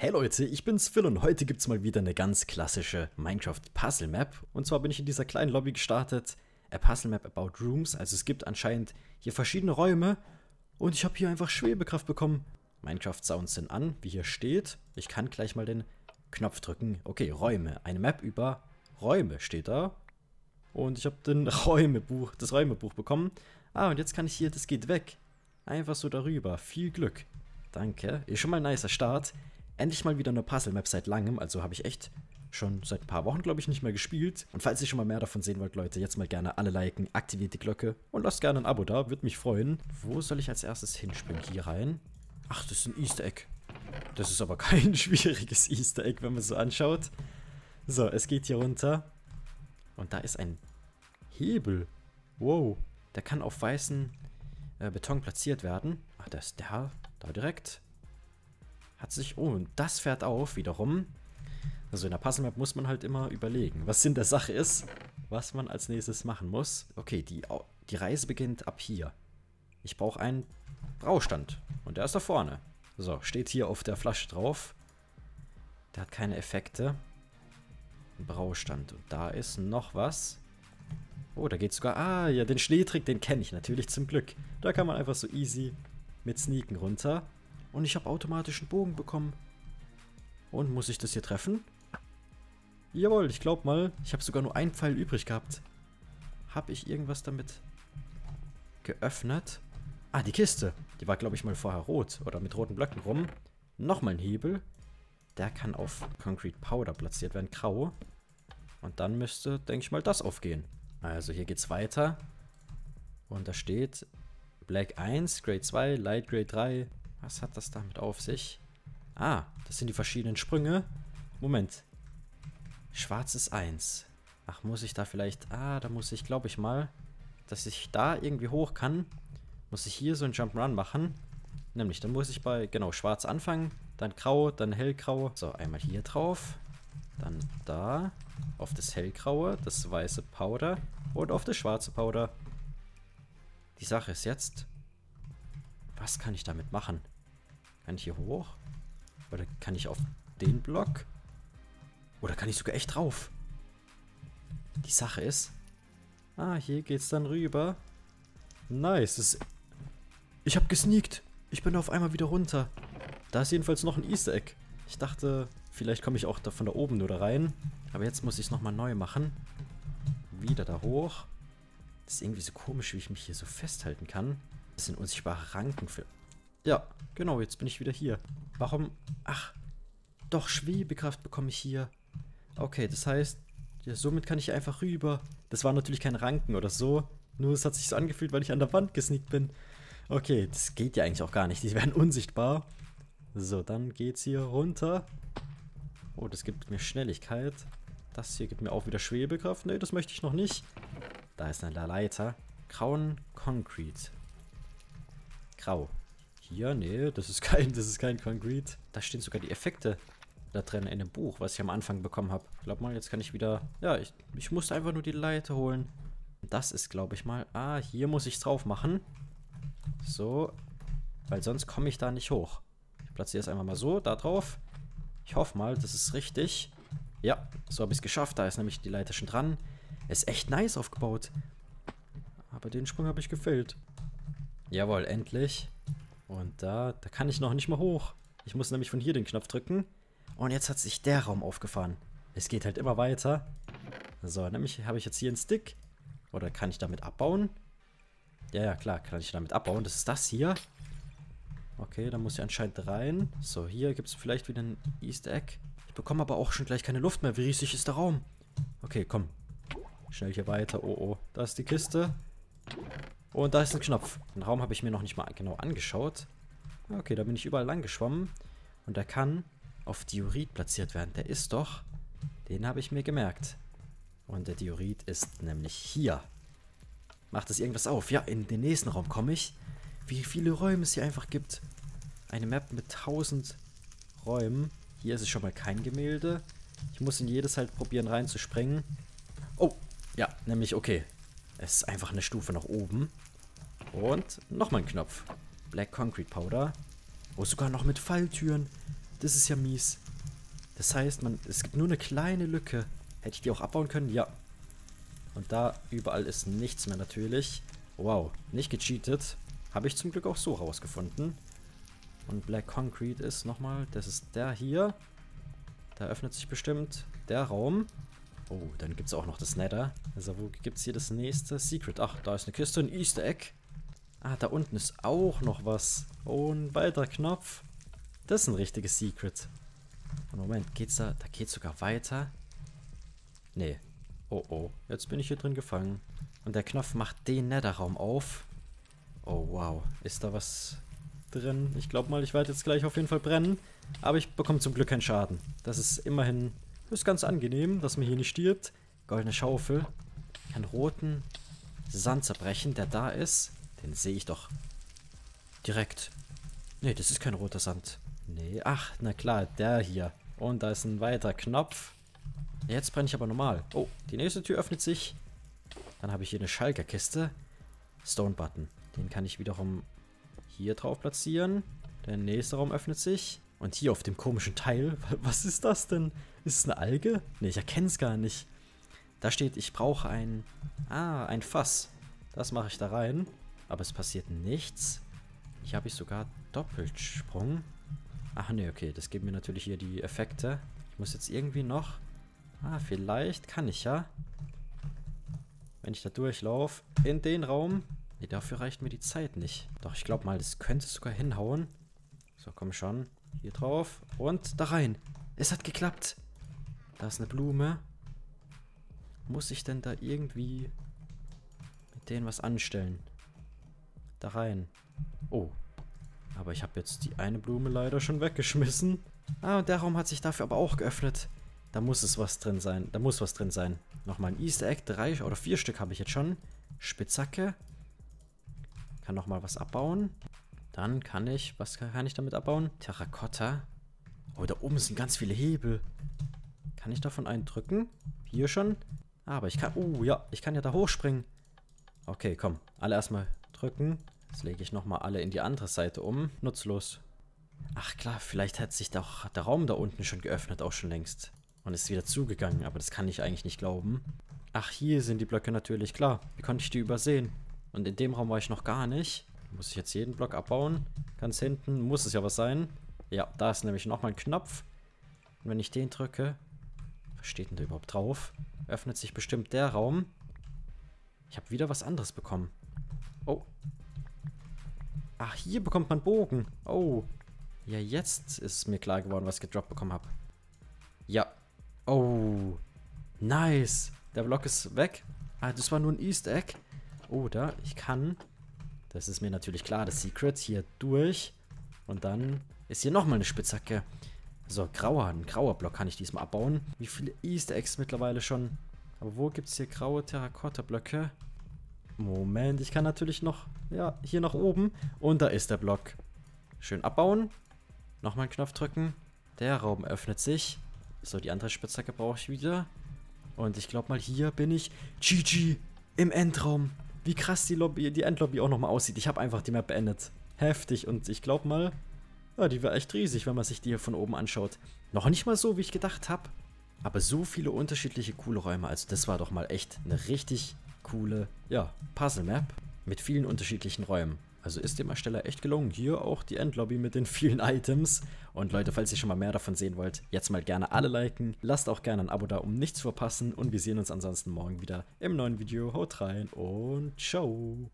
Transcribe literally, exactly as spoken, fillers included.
Hey Leute, ich bin's Phil und heute gibt's mal wieder eine ganz klassische Minecraft-Puzzle-Map. Und zwar bin ich in dieser kleinen Lobby gestartet. A Puzzle-Map about Rooms. Also es gibt anscheinend hier verschiedene Räume. Und ich habe hier einfach Schwebekraft bekommen. Minecraft-Sounds sind an, wie hier steht. Ich kann gleich mal den Knopf drücken. Okay, Räume. Eine Map über Räume steht da. Und ich habe den Räumebuch, das Räumebuch bekommen. Ah, und jetzt kann ich hier, das geht weg. Einfach so darüber. Viel Glück. Danke. Ist schon mal ein nicer Start. Endlich mal wieder eine Puzzle-Map seit langem, also habe ich echt schon seit ein paar Wochen, glaube ich, nicht mehr gespielt. Und falls ihr schon mal mehr davon sehen wollt, Leute, jetzt mal gerne alle liken, aktiviert die Glocke und lasst gerne ein Abo da, würde mich freuen. Wo soll ich als erstes hinspringen? Hier rein? Ach, das ist ein Easter Egg. Das ist aber kein schwieriges Easter Egg, wenn man es so anschaut. So, es geht hier runter. Und da ist ein Hebel. Wow, der kann auf weißen äh, Beton platziert werden. Ach, da ist der da direkt. Hat sich, oh, und das fährt auf wiederum. Also in der Puzzle-Map muss man halt immer überlegen, was Sinn der Sache ist, was man als nächstes machen muss. Okay, die, die Reise beginnt ab hier. Ich brauche einen Braustand und der ist da vorne. So, steht hier auf der Flasche drauf. Der hat keine Effekte. Ein Braustand. Und da ist noch was. Oh, da geht sogar, ah, ja, den Schneetrick, den kenne ich natürlich zum Glück. Da kann man einfach so easy mit Sneaken runter. Und ich habe automatisch einen Bogen bekommen. Und muss ich das hier treffen? Jawohl, ich glaube mal, ich habe sogar nur einen Pfeil übrig gehabt. Habe ich irgendwas damit geöffnet? Ah, die Kiste. Die war, glaube ich, mal vorher rot. Oder mit roten Blöcken rum. Nochmal ein Hebel. Der kann auf Concrete Powder platziert werden. Grau. Und dann müsste, denke ich mal, das aufgehen. Also hier geht's weiter. Und da steht Black eins, Grade zwei, Light Grade drei. Was hat das damit auf sich? Ah, das sind die verschiedenen Sprünge. Moment. Schwarz ist eins. Ach, muss ich da vielleicht... Ah, da muss ich, glaube ich mal, dass ich da irgendwie hoch kann, muss ich hier so ein Jump'n'Run machen. Nämlich, dann muss ich bei, genau, schwarz anfangen, dann grau, dann hellgrau. So, einmal hier drauf. Dann da. Auf das hellgraue, das weiße Powder. Und auf das schwarze Powder. Die Sache ist jetzt... Was kann ich damit machen? Kann ich hier hoch? Oder kann ich auf den Block? Oder kann ich sogar echt drauf? Die Sache ist... Ah, hier geht's dann rüber. Nice. Das ist, ich habe gesneakt. Ich bin auf einmal wieder runter. Da ist jedenfalls noch ein Easter Egg. Ich dachte, vielleicht komme ich auch da von da oben nur da rein. Aber jetzt muss ich es nochmal neu machen. Wieder da hoch. Das ist irgendwie so komisch, wie ich mich hier so festhalten kann. Das sind unsichtbare Ranken für... Ja, genau, jetzt bin ich wieder hier. Warum? Ach, doch, Schwebekraft bekomme ich hier. Okay, das heißt, ja, somit kann ich hier einfach rüber. Das waren natürlich keine Ranken oder so. Nur es hat sich so angefühlt, weil ich an der Wand gesneakt bin. Okay, das geht ja eigentlich auch gar nicht. Die werden unsichtbar. So, dann geht's hier runter. Oh, das gibt mir Schnelligkeit. Das hier gibt mir auch wieder Schwebekraft. Ne, das möchte ich noch nicht. Da ist eine Leiter. Grauen Concrete. Grau. Hier, nee, das ist kein, das ist kein Concrete. Da stehen sogar die Effekte da drin in dem Buch, was ich am Anfang bekommen habe. Glaub mal, jetzt kann ich wieder... Ja, ich, ich musste einfach nur die Leiter holen. Das ist, glaube ich mal... Ah, hier muss ich es drauf machen. So. Weil sonst komme ich da nicht hoch. Ich platziere es einfach mal so, da drauf. Ich hoffe mal, das ist richtig. Ja, so habe ich es geschafft. Da ist nämlich die Leiter schon dran. Ist echt nice aufgebaut. Aber den Sprung habe ich gefällt. Jawohl, endlich. Und da, da kann ich noch nicht mal hoch. Ich muss nämlich von hier den Knopf drücken. Und jetzt hat sich der Raum aufgefahren. Es geht halt immer weiter. So, nämlich habe ich jetzt hier einen Stick. Oder kann ich damit abbauen? Ja, ja, klar, kann ich damit abbauen. Das ist das hier. Okay, da muss ich anscheinend rein. So, hier gibt es vielleicht wieder ein Easter Egg. Ich bekomme aber auch schon gleich keine Luft mehr. Wie riesig ist der Raum? Okay, komm. Schnell hier weiter. Oh, oh. Da ist die Kiste. Und da ist ein Knopf. Den Raum habe ich mir noch nicht mal genau angeschaut. Okay, da bin ich überall lang geschwommen. Und der kann auf Diorit platziert werden. Der ist doch... Den habe ich mir gemerkt. Und der Diorit ist nämlich hier. Macht es irgendwas auf? Ja, in den nächsten Raum komme ich. Wie viele Räume es hier einfach gibt. Eine Map mit tausend Räumen. Hier ist es schon mal kein Gemälde. Ich muss in jedes halt probieren reinzuspringen. Oh, ja, nämlich okay. Es ist einfach eine Stufe nach oben. Und nochmal ein Knopf. Black Concrete Powder. Oh, sogar noch mit Falltüren. das ist ja mies. Das heißt, man, es gibt nur eine kleine Lücke. Hätte ich die auch abbauen können? Ja. Und da überall ist nichts mehr natürlich. Wow, nicht gecheatet. Habe ich zum Glück auch so rausgefunden. Und Black Concrete ist nochmal, das ist der hier. Da öffnet sich bestimmt der Raum. Oh, dann gibt es auch noch das Nether. Also wo gibt es hier das nächste Secret? Ach, da ist eine Kiste, ein Easter Egg. Ah, da unten ist auch noch was. Oh, ein weiterer Knopf. Das ist ein richtiges Secret. Und Moment, geht's da? Da geht's sogar weiter. Nee. Oh, oh. Jetzt bin ich hier drin gefangen. Und der Knopf macht den Netherraum auf. Oh, wow. Ist da was drin? Ich glaube mal, ich werde jetzt gleich auf jeden Fall brennen. Aber ich bekomme zum Glück keinen Schaden. Das ist immerhin... ist ganz angenehm, dass man hier nicht stirbt. Goldene Schaufel. Ich kann roten Sand zerbrechen, der da ist. Den sehe ich doch direkt. Nee, das ist kein roter Sand. Nee, ach, na klar, der hier. Und da ist ein weiterer Knopf. Jetzt brenne ich aber normal. Oh, die nächste Tür öffnet sich. Dann habe ich hier eine Schalkerkiste. Stone Button. Den kann ich wiederum hier drauf platzieren. Der nächste Raum öffnet sich. Und hier auf dem komischen Teil, was ist das denn? Ist es eine Alge? Ne, ich erkenne es gar nicht. Da steht, ich brauche ein... Ah, ein Fass. Das mache ich da rein. Aber es passiert nichts. Hier habe ich sogar Doppelsprung. Ach ne, okay, das geben mir natürlich hier die Effekte. Ich muss jetzt irgendwie noch... Ah, vielleicht kann ich ja. Wenn ich da durchlaufe, in den Raum. Ne, dafür reicht mir die Zeit nicht. Doch, ich glaube mal, das könnte sogar hinhauen. So, komm schon. Hier drauf. Und da rein. Es hat geklappt. Da ist eine Blume. Muss ich denn da irgendwie mit denen was anstellen? Da rein. Oh. Aber ich habe jetzt die eine Blume leider schon weggeschmissen. Ah, und der Raum hat sich dafür aber auch geöffnet. Da muss es was drin sein. Da muss was drin sein. Nochmal ein Easter Egg. Drei oder vier Stück habe ich jetzt schon. Spitzhacke. Kann nochmal was abbauen. Dann kann ich... Was kann ich damit abbauen? Terrakotta. Oh, da oben sind ganz viele Hebel. Kann ich davon einen drücken? Hier schon? Aber ich kann... Oh, ja. Ich kann ja da hochspringen. Okay, komm. Alle erstmal drücken. Jetzt lege ich nochmal alle in die andere Seite um. Nutzlos. Ach klar, vielleicht hat sich doch der Raum da unten schon geöffnet, auch schon längst. Und ist wieder zugegangen, aber das kann ich eigentlich nicht glauben. Ach, hier sind die Blöcke natürlich, klar. Wie konnte ich die übersehen? Und in dem Raum war ich noch gar nicht. Muss ich jetzt jeden Block abbauen? Ganz hinten muss es ja was sein. Ja, da ist nämlich nochmal ein Knopf. Und wenn ich den drücke... Was steht denn da überhaupt drauf? Öffnet sich bestimmt der Raum. Ich habe wieder was anderes bekommen. Oh. Ach, hier bekommt man Bogen. Oh. Ja, jetzt ist es mir klar geworden, was ich gedroppt bekommen habe. Ja. Oh. Nice. Der Block ist weg. Ah, das war nur ein Easter Egg. Oder ich kann... Das ist mir natürlich klar, das Secret hier durch. Und dann ist hier nochmal eine Spitzhacke. So, grauer, ein grauer Block kann ich diesmal abbauen. Wie viele Easter Eggs mittlerweile schon? Aber wo gibt es hier graue Terrakotta-Blöcke? Moment, ich kann natürlich noch, ja, hier nach oben. Und da ist der Block. Schön abbauen. Nochmal einen Knopf drücken. Der Raum öffnet sich. So, die andere Spitzhacke brauche ich wieder. Und ich glaube mal, hier bin ich. G G im Endraum. Wie krass die Lobby, die Endlobby auch nochmal aussieht. Ich habe einfach die Map beendet. Heftig. Und ich glaube mal, ja, die wäre echt riesig, wenn man sich die hier von oben anschaut. Noch nicht mal so, wie ich gedacht habe. Aber so viele unterschiedliche coole Räume. Also das war doch mal echt eine richtig coole, ja, Puzzle-Map. Mit vielen unterschiedlichen Räumen. Also ist dem Ersteller echt gelungen. Hier auch die Endlobby mit den vielen Items. Und Leute, falls ihr schon mal mehr davon sehen wollt, jetzt mal gerne alle liken. Lasst auch gerne ein Abo da, um nichts zu verpassen. Und wir sehen uns ansonsten morgen wieder im neuen Video. Haut rein und ciao.